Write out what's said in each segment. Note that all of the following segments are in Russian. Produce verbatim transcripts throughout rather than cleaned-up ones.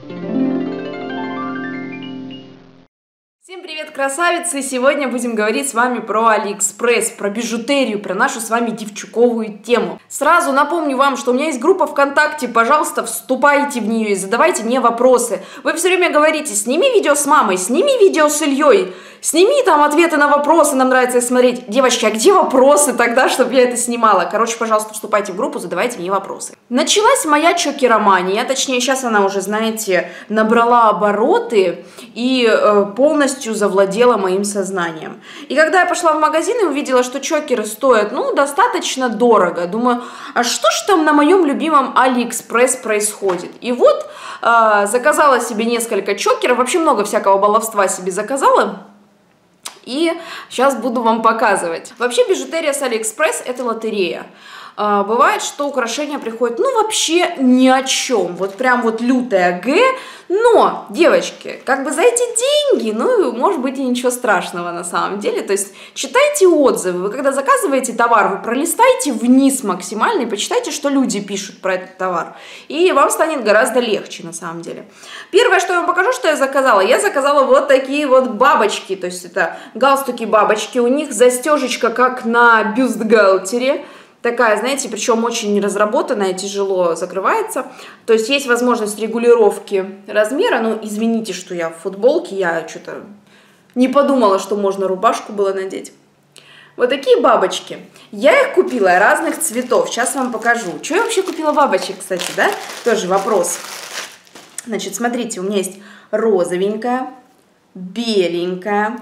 Всем привет, красавицы! Сегодня будем говорить с вами про Алиэкспресс, про бижутерию, про нашу с вами девчуковую тему. Сразу напомню вам, что у меня есть группа ВКонтакте, пожалуйста, вступайте в нее и задавайте мне вопросы. Вы все время говорите: сними видео с мамой, сними видео с Ильей, сними там ответы на вопросы, нам нравится их смотреть. Девочки, а где вопросы тогда, чтобы я это снимала? Короче, пожалуйста, вступайте в группу, задавайте мне вопросы. Началась моя чокеромания, точнее, сейчас она уже, знаете, набрала обороты и э, полностью завладела моим сознанием. И когда я пошла в магазин и увидела, что чокеры стоят, ну, достаточно дорого, думаю, а что ж там на моем любимом Алиэкспресс происходит? И вот э, заказала себе несколько чокеров, вообще много всякого баловства себе заказала. И сейчас буду вам показывать. Вообще бижутерия с Алиэкспресс – это лотерея. А, бывает, что украшения приходят, ну, вообще ни о чем. Вот прям вот лютая Г. Но, девочки, как бы за эти деньги, ну, может быть, и ничего страшного на самом деле. То есть читайте отзывы. Вы когда заказываете товар, вы пролистайте вниз максимально и почитайте, что люди пишут про этот товар. И вам станет гораздо легче на самом деле. Первое, что я вам покажу, что я заказала. Я заказала вот такие вот бабочки. То есть это галстуки-бабочки. У них застежечка, как на бюстгальтере. Такая, знаете, причем очень разработанная, тяжело закрывается. То есть есть возможность регулировки размера. Ну, извините, что я в футболке, я что-то не подумала, что можно рубашку было надеть. Вот такие бабочки. Я их купила разных цветов. Сейчас вам покажу. Что я вообще купила бабочек, кстати, да? Тоже вопрос. Значит, смотрите, у меня есть розовенькая, беленькая,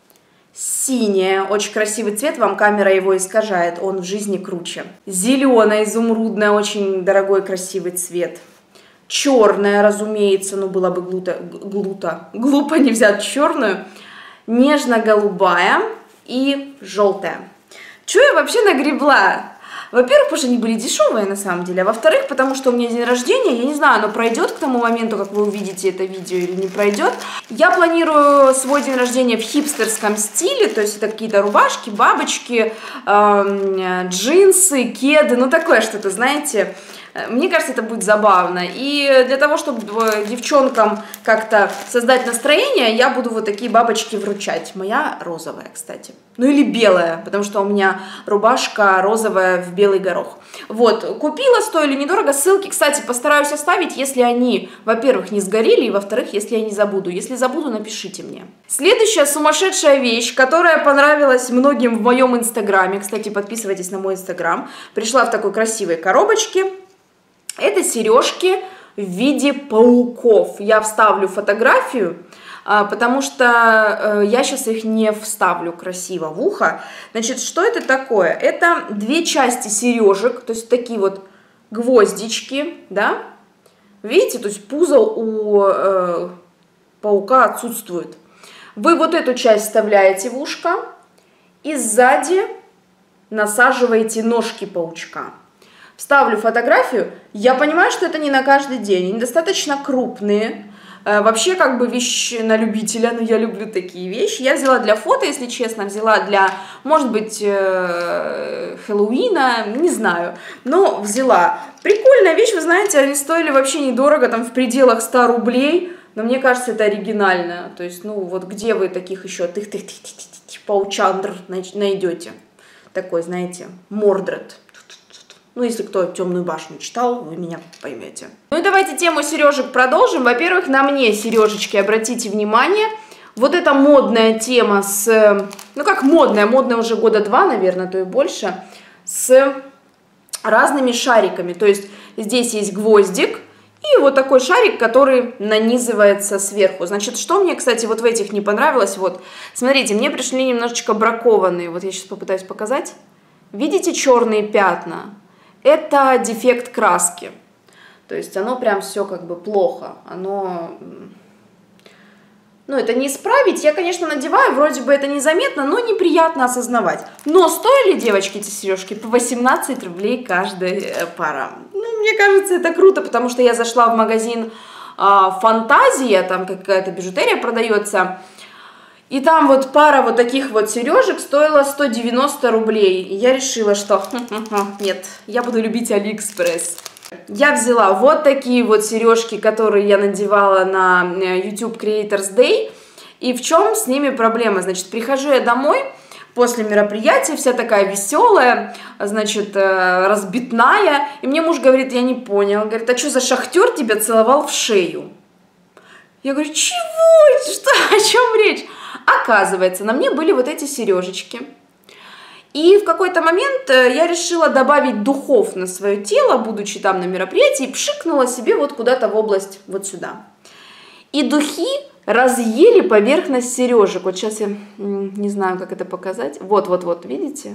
синяя, очень красивый цвет, вам камера его искажает, он в жизни круче. Зеленая, изумрудная, очень дорогой, красивый цвет. Черная, разумеется, ну было бы глуто, глуто, глупо не взять черную. Нежно-голубая и желтая. Что я вообще нагребла? Во-первых, потому что они были дешевые на самом деле, а во-вторых, потому что у меня день рождения, я не знаю, оно пройдет к тому моменту, как вы увидите это видео, или не пройдет. Я планирую свой день рождения в хипстерском стиле, то есть это какие-то рубашки, бабочки, э, джинсы, кеды, ну такое что-то, знаете. Мне кажется, это будет забавно. И для того, чтобы девчонкам как-то создать настроение, я буду вот такие бабочки вручать. Моя розовая, кстати. Ну или белая, потому что у меня рубашка розовая в белый горох. Вот, купила, стоили недорого. Ссылки, кстати, постараюсь оставить, если они, во-первых, не сгорели, и, во-вторых, если я не забуду. Если забуду, напишите мне. Следующая сумасшедшая вещь, которая понравилась многим в моем инстаграме. Кстати, подписывайтесь на мой инстаграм. Пришла в такой красивой коробочке. Это сережки в виде пауков. Я вставлю фотографию, потому что я сейчас их не вставлю красиво в ухо. Значит, что это такое? Это две части сережек, то есть такие вот гвоздички, да? Видите, то есть пузо у э, паука отсутствует. Вы вот эту часть вставляете в ушко и сзади насаживаете ножки паучка. Вставлю фотографию. Я понимаю, что это не на каждый день. Они достаточно крупные. Э, вообще, как бы вещь на любителя. Но я люблю такие вещи. Я взяла для фото, если честно. Взяла для, может быть, э, Хэллоуина. Не знаю. Но взяла. Прикольная вещь, вы знаете. Они стоили вообще недорого. Там в пределах ста рублей. Но мне кажется, это оригинально. То есть, ну, вот где вы таких еще тых-тых-тых-тых-тых паучандр найдете? Такой, знаете, Мордред. Ну, если кто «Темную башню» читал, вы меня поймете. Ну и давайте тему сережек продолжим. Во-первых, на мне сережечки, обратите внимание. Вот эта модная тема с... Ну, как модная, модная уже года два, наверное, то и больше. С разными шариками. То есть здесь есть гвоздик и вот такой шарик, который нанизывается сверху. Значит, что мне, кстати, вот в этих не понравилось? Вот, смотрите, мне пришли немножечко бракованные. Вот я сейчас попытаюсь показать. Видите черные пятна? Это дефект краски, то есть оно прям все как бы плохо, оно, ну это не исправить, я, конечно, надеваю, вроде бы это незаметно, но неприятно осознавать. Но стоили, девочки, эти сережки по восемнадцать рублей каждая пара. Ну, мне кажется, это круто, потому что я зашла в магазин а, «Фантазия», там какая-то бижутерия продается, и там вот пара вот таких вот сережек стоила сто девяносто рублей. И я решила, что нет, я буду любить Алиэкспресс. Я взяла вот такие вот сережки, которые я надевала на YouTube Creators Day. И в чем с ними проблема? Значит, прихожу я домой после мероприятия, вся такая веселая, значит, разбитная. И мне муж говорит, я не понял. Он говорит, а что за шахтер тебя целовал в шею? Я говорю, чего? Что? О чем речь? Оказывается, на мне были вот эти сережечки. И в какой-то момент я решила добавить духов на свое тело, будучи там на мероприятии, и пшикнула себе вот куда-то в область, вот сюда. И духи разъели поверхность сережек. Вот сейчас я не знаю, как это показать. Вот-вот-вот, видите?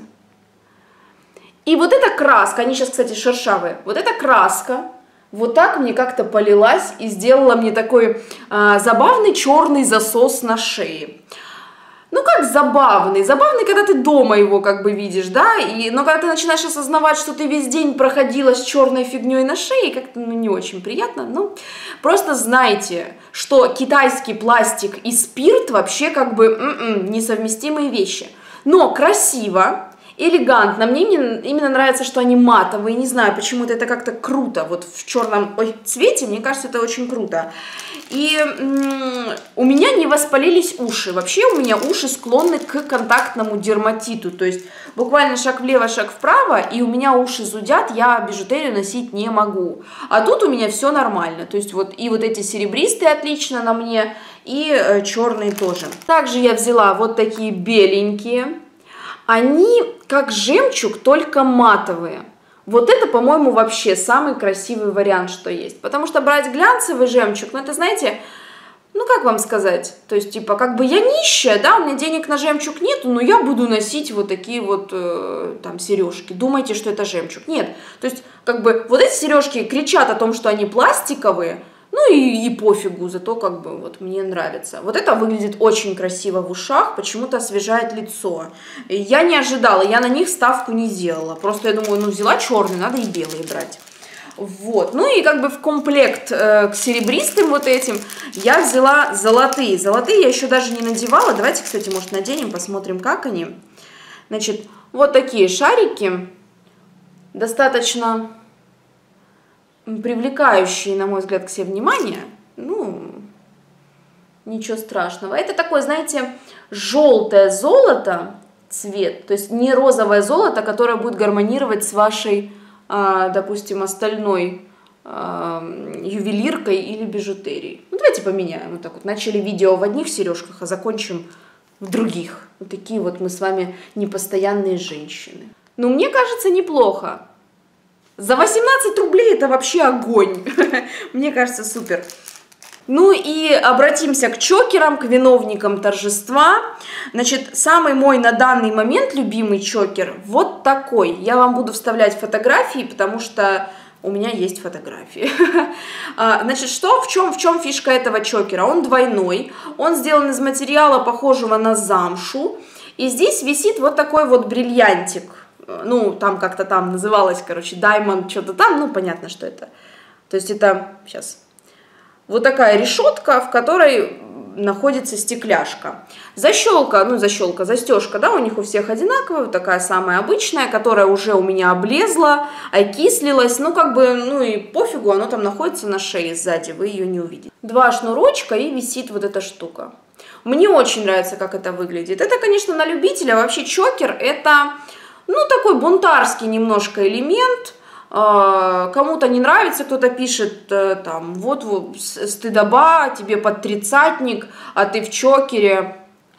И вот эта краска, они сейчас, кстати, шершавые, вот эта краска вот так мне как-то полилась и сделала мне такой а, забавный черный засос на шее. Ну, как забавный? Забавный, когда ты дома его как бы видишь, да? И, но когда ты начинаешь осознавать, что ты весь день проходила с черной фигней на шее, как-то ну, не очень приятно. Ну, просто знайте, что китайский пластик и спирт вообще как бы м-м, несовместимые вещи. Но красиво, элегантно. Мне именно нравится, что они матовые. Не знаю, почему-то это как-то круто. Вот в черном ой, цвете, мне кажется, это очень круто. И у меня не воспалились уши. Вообще у меня уши склонны к контактному дерматиту. То есть буквально шаг влево, шаг вправо, и у меня уши зудят, я бижутерию носить не могу. А тут у меня все нормально. То есть вот и вот эти серебристые отлично на мне, и э, черные тоже. Также я взяла вот такие беленькие. Они как жемчуг, только матовые. Вот это, по-моему, вообще самый красивый вариант, что есть. Потому что брать глянцевый жемчуг, ну это, знаете, ну как вам сказать, то есть, типа, как бы я нищая, да, у меня денег на жемчуг нету, но я буду носить вот такие вот, э, там, сережки. Думаете, что это жемчуг? Нет. То есть, как бы, вот эти сережки кричат о том, что они пластиковые, ну и, и пофигу, зато как бы вот мне нравится. Вот это выглядит очень красиво в ушах, почему-то освежает лицо. Я не ожидала, я на них ставку не делала. Просто я думаю, ну взяла черный, надо и белые брать. Вот, ну и как бы в комплект э, к серебристым вот этим я взяла золотые. Золотые я еще даже не надевала. Давайте, кстати, может наденем, посмотрим, как они. Значит, вот такие шарики, достаточно привлекающие, на мой взгляд, к себе внимание. Ну, ничего страшного. Это такое, знаете, желтое золото цвет, то есть не розовое золото, которое будет гармонировать с вашей, допустим, остальной ювелиркой или бижутерией. Ну, давайте поменяем. Вот так вот. Начали видео в одних сережках, а закончим в других. Вот такие вот мы с вами непостоянные женщины. Ну, мне кажется, неплохо. За восемнадцать рублей это вообще огонь. Мне кажется, супер. Ну и обратимся к чокерам, к виновникам торжества. Значит, самый мой на данный момент любимый чокер вот такой. Я вам буду вставлять фотографии, потому что у меня есть фотографии. Значит, что, в чем, в чем фишка этого чокера? Он двойной, он сделан из материала, похожего на замшу. И здесь висит вот такой вот бриллиантик. Ну, там как-то там называлось, короче, Diamond, что-то там, ну, понятно, что это. То есть это, сейчас, вот такая решетка, в которой находится стекляшка. Защелка, ну, защелка, застежка, да, у них у всех одинаковая, вот такая самая обычная, которая уже у меня облезла, окислилась, ну, как бы, ну, и пофигу, оно там находится на шее сзади, вы ее не увидите. Два шнурочка и висит вот эта штука. Мне очень нравится, как это выглядит. Это, конечно, на любителя, вообще чокер, это... Ну, такой бунтарский немножко элемент, кому-то не нравится, кто-то пишет, там, вот, вот, стыдоба, тебе под тридцатник, а ты в чокере.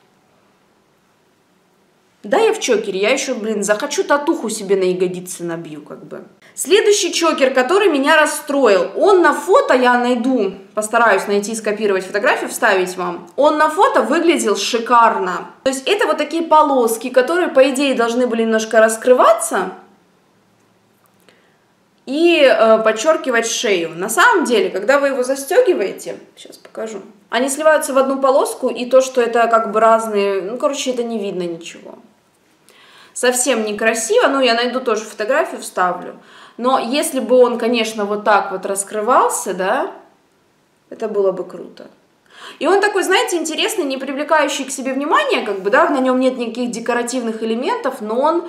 Да, я в чокере, я еще, блин, захочу татуху себе на ягодицы набью, как бы. Следующий чокер, который меня расстроил, он на фото, я найду, постараюсь найти, скопировать фотографию, вставить вам, он на фото выглядел шикарно. То есть это вот такие полоски, которые, по идее, должны были немножко раскрываться и э, подчеркивать шею. На самом деле, когда вы его застегиваете, сейчас покажу, они сливаются в одну полоску, и то, что это как бы разные, ну, короче, это не видно ничего. Совсем некрасиво, ну, я найду тоже фотографию, вставлю. Но если бы он, конечно, вот так вот раскрывался, да, это было бы круто. И он такой, знаете, интересный, не привлекающий к себе внимания, как бы, да, на нем нет никаких декоративных элементов, но он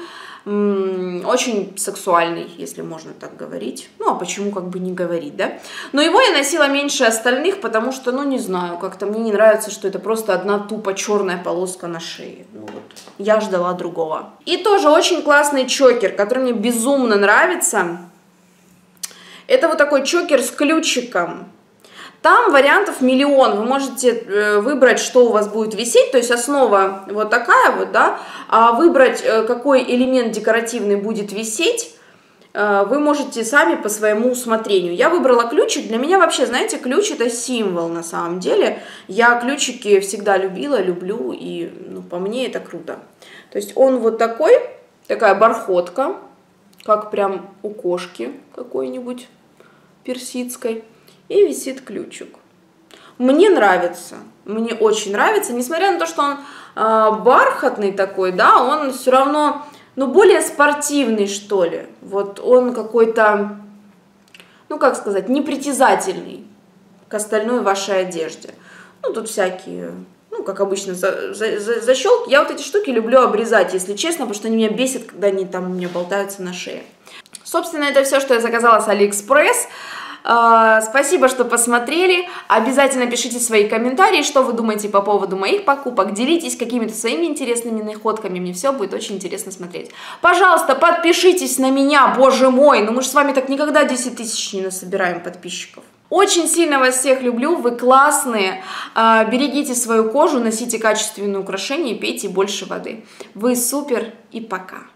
Очень сексуальный, если можно так говорить. Ну, а почему как бы не говорить, да? Но его я носила меньше остальных, потому что, ну, не знаю, как-то мне не нравится, что это просто одна тупо черная полоска на шее. Ну, вот, я ждала другого. И тоже очень классный чокер, который мне безумно нравится. Это вот такой чокер с ключиком. Там вариантов миллион, вы можете выбрать, что у вас будет висеть, то есть основа вот такая вот, да, а выбрать, какой элемент декоративный будет висеть, вы можете сами по своему усмотрению. Я выбрала ключик, для меня вообще, знаете, ключ это символ на самом деле, я ключики всегда любила, люблю, и ну, по мне это круто. То есть он вот такой, такая бархотка, как прям у кошки какой-нибудь персидской. И висит ключик. Мне нравится, мне очень нравится, несмотря на то, что он э, бархатный такой, да, он все равно, ну, более спортивный, что ли. Вот он какой-то, ну, как сказать, непритязательный к остальной вашей одежде. Ну, тут всякие, ну, как обычно, за, за, за, защелки. Я вот эти штуки люблю обрезать, если честно, потому что они меня бесят, когда они там у меня болтаются на шее. Собственно, это все, что я заказала с Алиэкспресс. Спасибо, что посмотрели. Обязательно пишите свои комментарии, что вы думаете по поводу моих покупок. Делитесь какими-то своими интересными находками. Мне все будет очень интересно смотреть. Пожалуйста, подпишитесь на меня, боже мой. Ну мы же с вами так никогда десять тысяч не насобираем подписчиков. Очень сильно вас всех люблю, вы классные. Берегите свою кожу, носите качественные украшения и пейте больше воды. Вы супер и пока.